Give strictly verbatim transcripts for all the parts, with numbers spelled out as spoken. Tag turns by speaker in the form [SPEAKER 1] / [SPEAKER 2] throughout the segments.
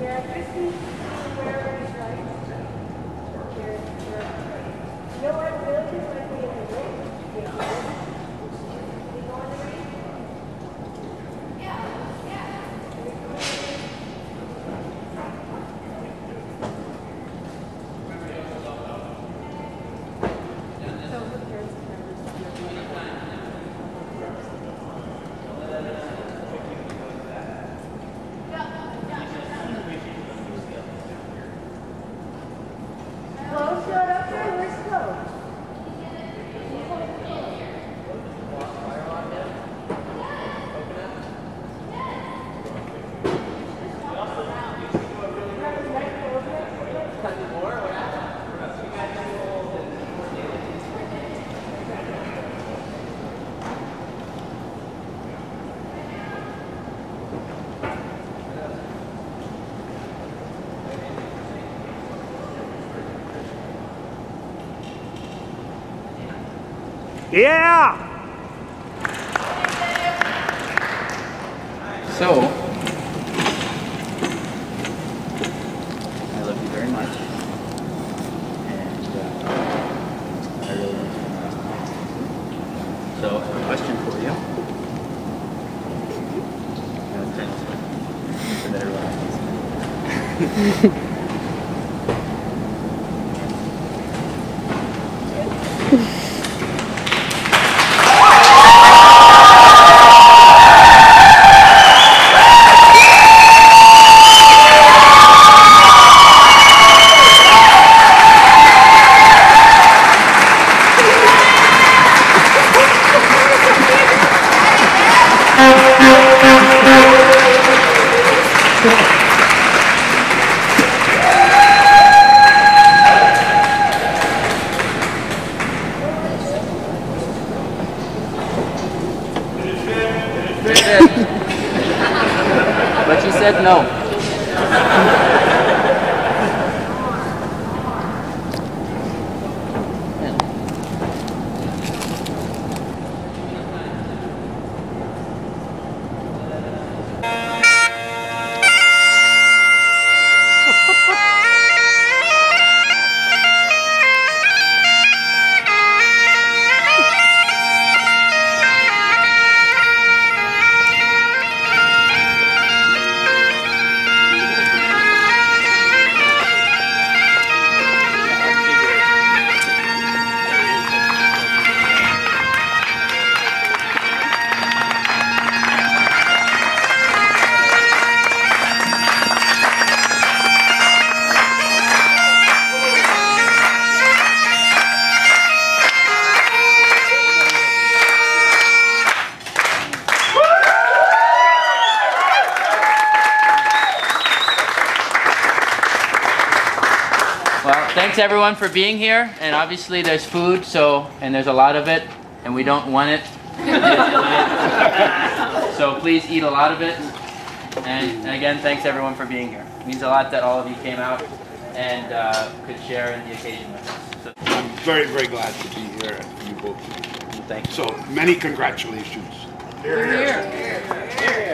[SPEAKER 1] Yeah!
[SPEAKER 2] So, I love you very much, and uh, I really want you. So, I have a question for you. So that everyone But she said no. Well, thanks everyone for being here, and obviously there's food, so, and there's a lot of it, and we don't want it. So please eat a lot of it, and again, thanks everyone for being here. It means a lot that all of you came out and uh, could share in the occasion with us. So,
[SPEAKER 1] I'm very, very glad to be here at you both.
[SPEAKER 2] thank you.
[SPEAKER 1] So, many congratulations.
[SPEAKER 3] Here, here. Here, here.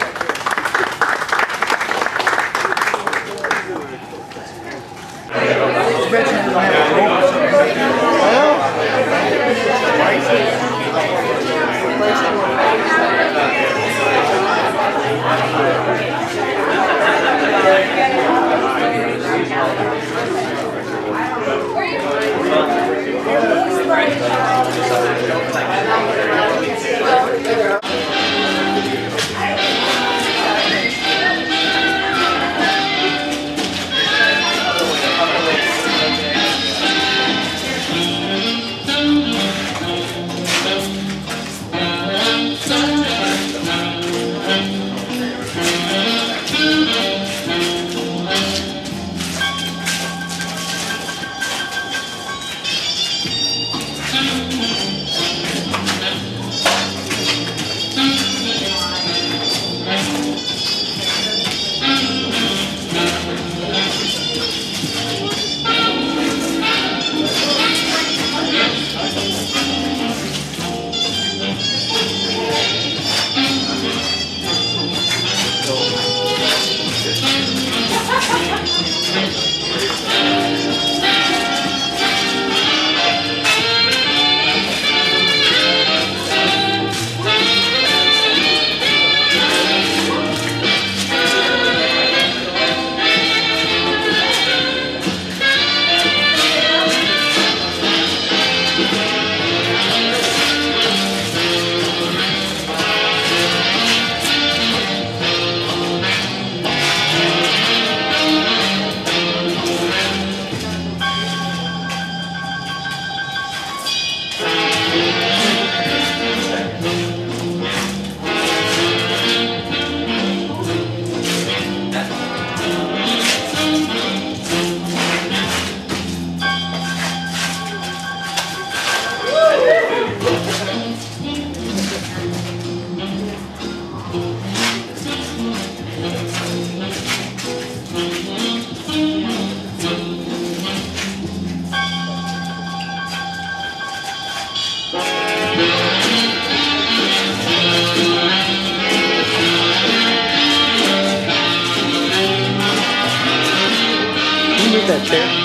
[SPEAKER 4] That chair.